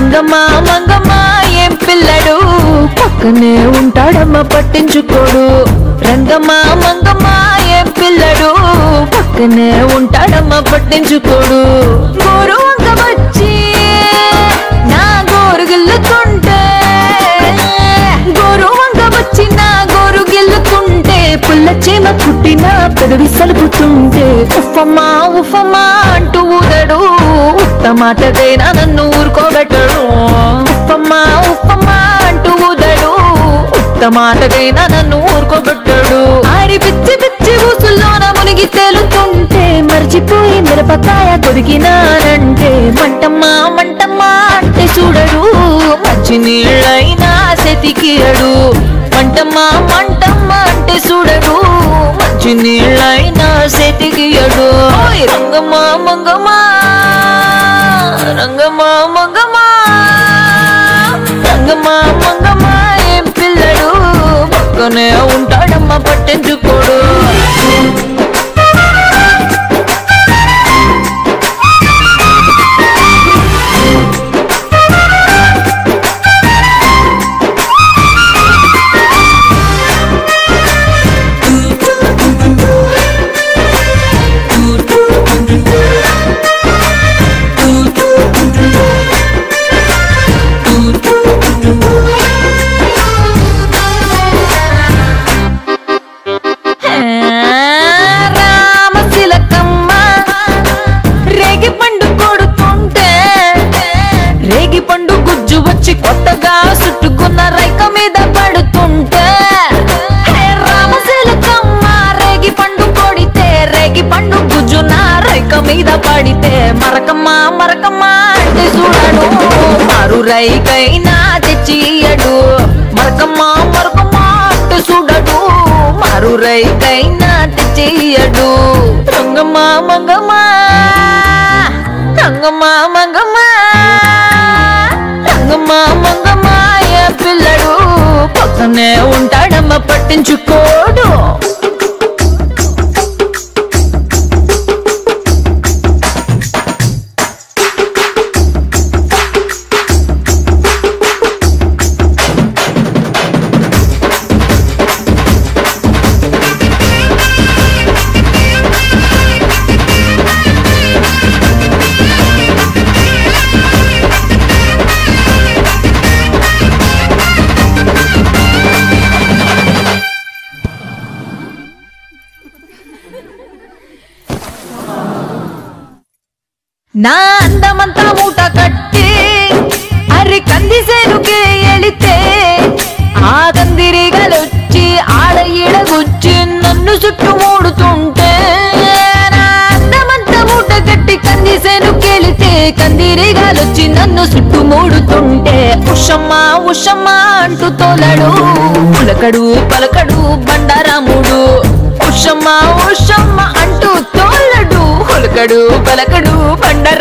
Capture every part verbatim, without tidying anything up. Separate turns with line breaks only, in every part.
రంగమ్మ మంగమ్మ ఏం పిల్లడు పక్కనే ఉంటాడమ్మ పట్టించుకోడు రంగమ్మ మంగమ్మ ఏం పిల్లడు పక్కనే ఉంటాడమ్మ పట్టించుకోడు గోరు వంక వచ్చి నా గోరు గిల్లుతుంటే గోరు వంక వచ్చి నా గోరు గిల్లుతుంటే పుల్ల చీమ కుట్టిన పెదవి సలుపుతుంటే ఉఫమ్మా ఉఫమ్మా అంటూ ఊదడు ఉత్తమాటదైనా నన్ను ఊరుకోబెట్టడు ఉఫమ్మా ఉఫమ్మా అంటూ ఊదడు ఉత్తమాటదైనా నన్ను ఊరుకోబెట్టడు ఆడి పిచ్చి పిచ్చి ఊసుల్లోన మునిగి తేలుతుంటే మర్చిపోయి మిరపకాయ కొరికినానంటే మంటమ్మా మంటమ్మా అంటే చూడడు మంచి నీళ్ళైనా సెతికియడు మంటమ్మా మంటమ్మా అంటే చూడడు మంచి నీళ్ళైనా సెతికియడు రంగమ్మ మంగమ్మ రంగమ్మ మంగమ్మ రంగమ్మ మంగమ్మ ఏం పిల్లడు పక్కనే ఉంటాడమ్మ పట్టించుకోడు కొత్తగా చుట్టుకున్న రైక మీద పడుతుంటే రామశిలకమ్మ రేగి పండు కొడితే రేగి పండు గుజ్జున రైక మీద పడితే మరకమ్మ మరకమ్మ అంటే చూడడు మారు రైకైనా తెచ్చియడు మరకమ్మ మరకమ్మ అంటే చూడడు మారు రైకైనా తెచ్చియడు రంగమ్మ మంగమ్మ రంగమ్మ మంగమ్మ రంగమ్మ మంగమ్మ ఏ పిల్లడు పక్కనే ఉంటాడమ్మ పట్టించుకోడు నా అందమంతా మూట కట్టి అరి కంది సేనుకే ఎళితే ఆ కందిరిగలొచ్చి ఆడ ఈడగుచ్చి నన్ను చుట్టుమూడుతుంటే నా అందమంతా మూట కట్టి కంది సేనుకెళితే కందిరిగలొచ్చి నన్ను చుట్టుమూడుతుంటే ఉషమ్మ ఉషమ్మ అంటూ తోలడు పులకడు పలకడు బండారాముడు ఉషమ్మ ఉషమ్మ అంటూ తోలడు పులకడు పలకడు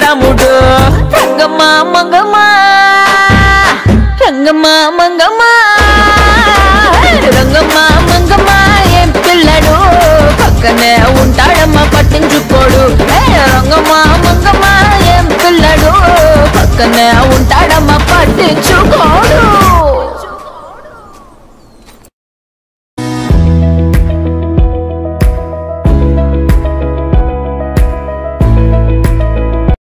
బండారాముడు రంగమ్మ మంగమ్మ రంగమ్మ మంగమ్మ